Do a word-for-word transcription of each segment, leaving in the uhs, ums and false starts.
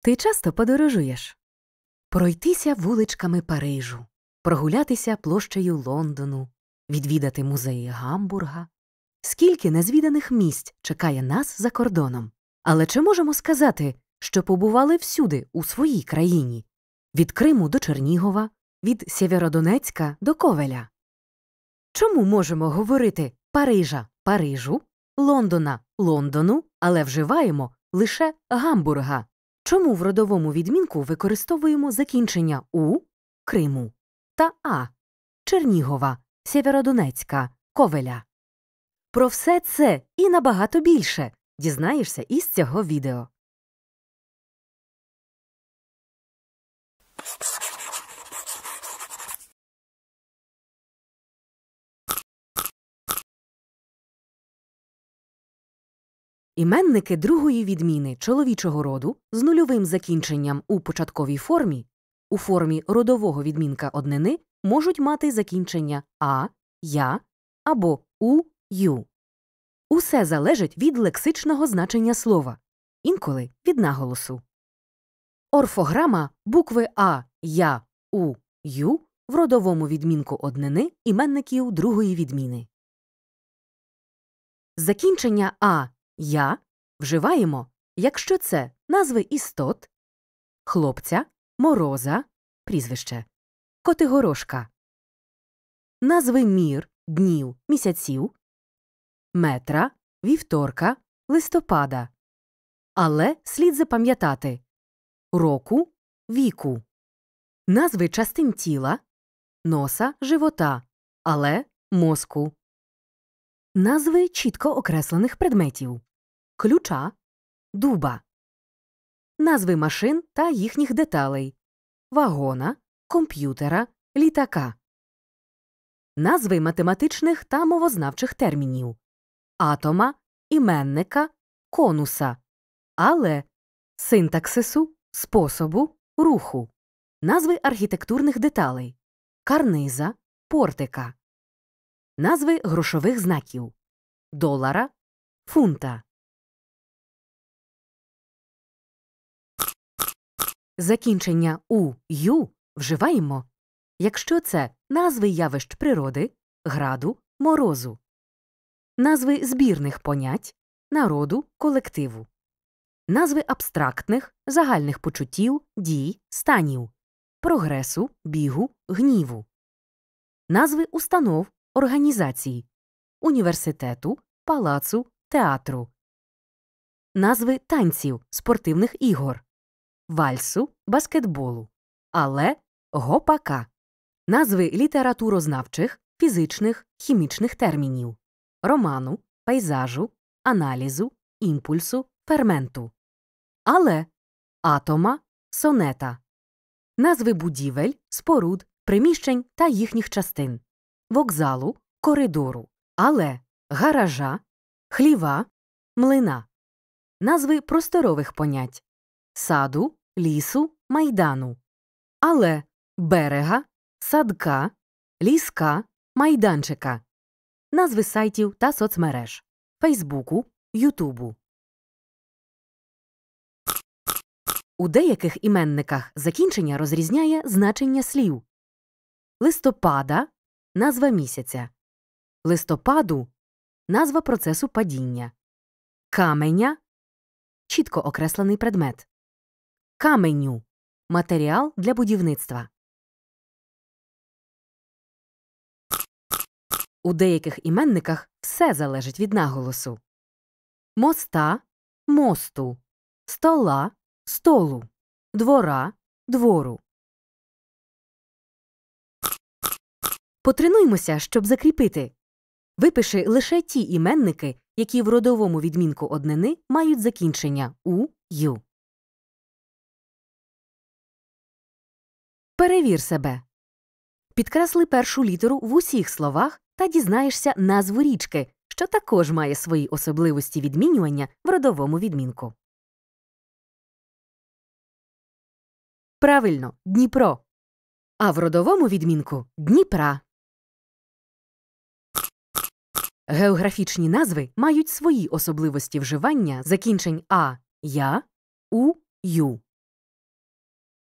Ти часто подорожуєш? Пройтися вуличками Парижу, прогулятися площею Лондону, відвідати музеї Гамбурга. Скільки незвіданих місць чекає нас за кордоном. Але чи можемо сказати, що побували всюди у своїй країні? Від Криму до Чернігова, від Сєвєродонецька до Ковеля. Чому можемо говорити Парижа – Парижу, Лондона – Лондону, але вживаємо лише Гамбурга? Чому в родовому відмінку використовуємо закінчення «у» – Криму та «а» – Чернігова, Сєвєродонецька, Ковеля? Про все це і набагато більше дізнаєшся із цього відео. Іменники другої відміни чоловічого роду з нульовим закінченням у початковій формі, у формі родового відмінка однини можуть мати закінчення «а», «я» або «у», «ю». Усе залежить від лексичного значення слова, інколи від наголосу. Орфограма букви «а», «я», «у», «ю» в родовому відмінку однини іменників другої відміни. Закінчення «а», «я» вживаємо, якщо це назви істот, хлопця, мороза, прізвище, Котигорошка, назви мір, днів, місяців, метра, вівторка, листопада. Але слід запам'ятати року, віку, назви частин тіла, носа, живота, але мозку, назви чітко окреслених предметів, ключа, дуба, назви машин та їхніх деталей, вагона, комп'ютера, літака, назви математичних та мовознавчих термінів, атома, іменника, конуса, але синтаксису, способу, руху, назви архітектурних деталей, карниза, портика, назви грошових знаків, долара, фунта. Закінчення «у», «ю» вживаємо, якщо це назви явищ природи, граду, морозу, назви збірних понять, народу, колективу, назви абстрактних, загальних почуттів, дій, станів, прогресу, бігу, гніву, назви установ, організацій, університету, палацу, театру, назви танців, спортивних ігор, вальсу, баскетболу, але гопака, назви літературознавчих, фізичних, хімічних термінів, роману, пейзажу, аналізу, імпульсу, ферменту, але атома, сонета, назви будівель, споруд, приміщень та їхніх частин, вокзалу, коридору, але гаража, хліва, млина, назви просторових понять, саду, лісу, майдану, але берега, садка, ліска, майданчика, назви сайтів та соцмереж, Фейсбуку, Ютубу. У деяких іменниках закінчення розрізняє значення слів. Листопада – назва місяця. Листопаду – назва процесу падіння. Каменя – чітко окреслений предмет. Каменю – матеріал для будівництва. У деяких іменниках все залежить від наголосу. Моста – мосту, стола – столу, двора – двору. Потренуймося, щоб закріпити. Випиши лише ті іменники, які в родовому відмінку однини мають закінчення «у», «ю». Перевір себе. Підкресли першу літеру в усіх словах та дізнаєшся назву річки, що також має свої особливості відмінювання в родовому відмінку. Правильно, Дніпро. А в родовому відмінку – Дніпра. Географічні назви мають свої особливості вживання закінчень «а», «я», «у», «ю».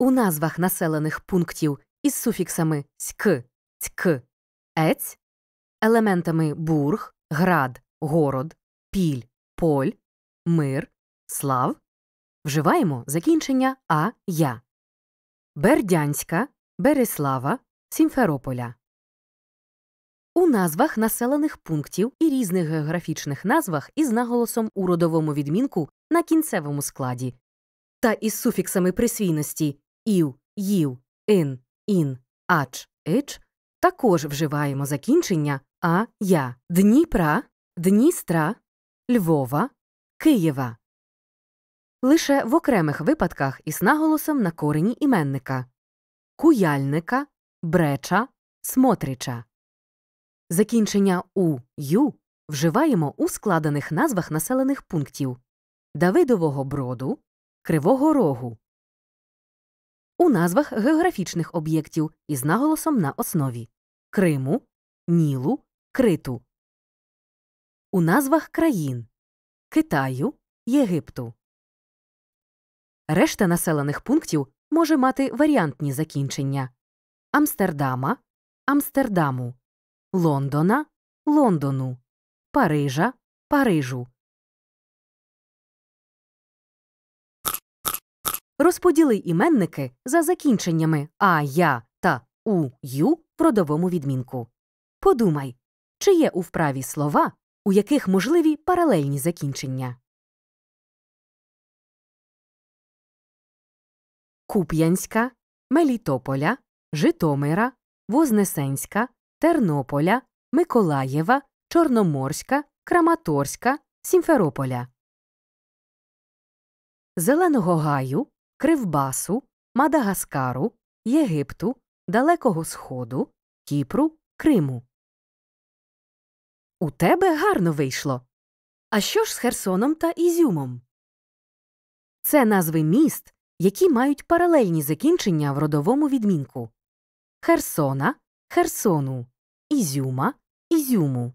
У назвах населених пунктів із суфіксами «ськ», «цьк», «ець», елементами бург, град, город, піль, поль, мир, слав вживаємо закінчення а-я. Бердянська, Береслава, Сімферополя. У назвах населених пунктів і різних географічних назвах із наголосом у родовому відмінку на кінцевому складі та із суфіксами присвійності «ів», «їв», «ин», «ін», «ач», «ич» також вживаємо закінчення а-я. Дніпра, Дністра, Львова, Києва. Лише в окремих випадках із наголосом на корені іменника – Куяльника, Бреча, Смотрича. Закінчення у-ю вживаємо у складених назвах населених пунктів Давидового Броду, Кривого Рогу. У назвах географічних об'єктів із наголосом на основі Криму, Нілу, Криту. У назвах країн Китаю, Єгипту. Решта населених пунктів може мати варіантні закінчення Амстердама, Амстердаму, Лондона, Лондону, Парижа, Парижу. Розподіли іменники за закінченнями а, я та у, ю в родовому відмінку. Подумай, чи є у вправі слова, у яких можливі паралельні закінчення. Куп'янська, Мелітополя, Житомира, Вознесенська, Тернополя, Миколаєва, Чорноморська, Краматорська, Сімферополя. Зеленого Гаю, Кривбасу, Мадагаскару, Єгипту, Далекого Сходу, Кіпру, Криму. У тебе гарно вийшло. А що ж з Херсоном та Ізюмом? Це назви міст, які мають паралельні закінчення в родовому відмінку. Херсона – Херсону, Ізюма – Ізюму.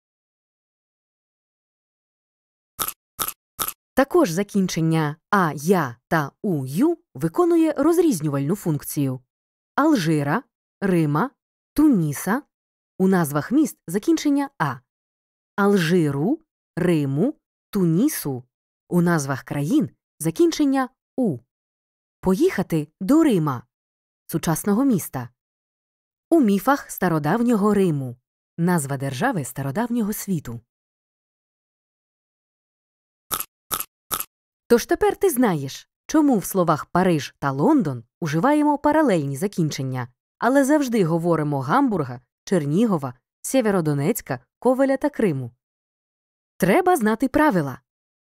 Також закінчення а, я та у, ю виконує розрізнювальну функцію. Алжира, Рима, Туніса. У назвах міст закінчення а. Алжиру, Риму, Тунісу. У назвах країн закінчення у. Поїхати до Рима, сучасного міста. У міфах стародавнього Риму. Назва держави стародавнього світу. Тож тепер ти знаєш, чому в словах Париж та Лондон уживаємо паралельні закінчення, але завжди говоримо Гамбурга, Чернігова, Сєвєродонецька, Ковеля та Криму. Треба знати правила.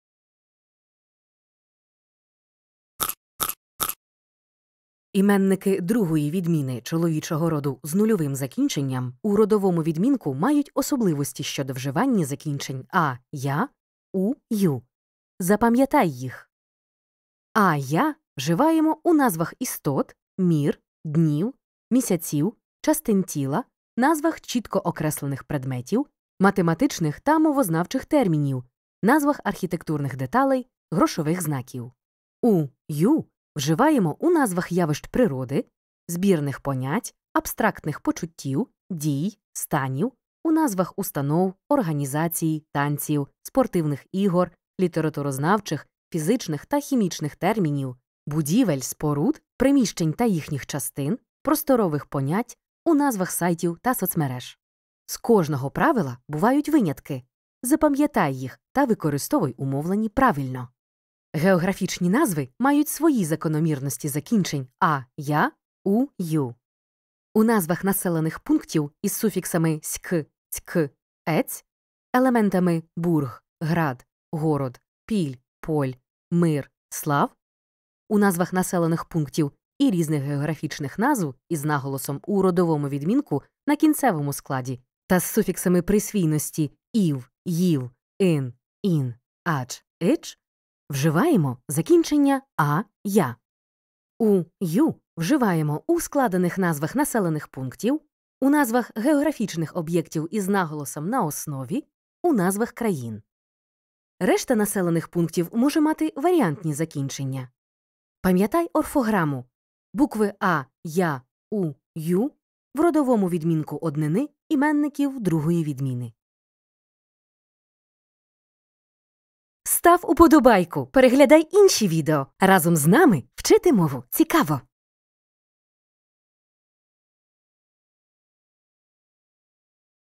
Іменники другої відміни чоловічого роду з нульовим закінченням у родовому відмінку мають особливості щодо вживання закінчень а, я, у, ю. Запам'ятай їх. А, я вживаємо у назвах істот, мір, днів, місяців, частин тіла, назвах чітко окреслених предметів, математичних та мовознавчих термінів, назвах архітектурних деталей, грошових знаків. У, ю вживаємо у назвах явищ природи, збірних понять, абстрактних почуттів, дій, станів, у назвах установ, організацій, танців, спортивних ігор, літературознавчих, фізичних та хімічних термінів, будівель, споруд, приміщень та їхніх частин, просторових понять, у назвах сайтів та соцмереж. З кожного правила бувають винятки. Запам'ятай їх та використовуй умовлені правильно. Географічні назви мають свої закономірності закінчень а, я, у, ю. У назвах населених пунктів із суфіксами «ськ», «цьк», «ець», елементами бург, град, город, піль, поль, мир, слав, у назвах населених пунктів і різних географічних назв із наголосом у родовому відмінку на кінцевому складі та з суфіксами присвійності «ів», «їв», «ин», «ін», «ач», «ич» вживаємо закінчення а, я. У, ю вживаємо у складених назвах населених пунктів, у назвах географічних об'єктів із наголосом на основі, у назвах країн. Решта населених пунктів може мати варіантні закінчення. Пам'ятай орфограму. Букви А, Я, У, Ю в родовому відмінку однини іменників другої відміни. Став уподобайку, переглядай інші відео. Разом з нами вчити мову цікаво!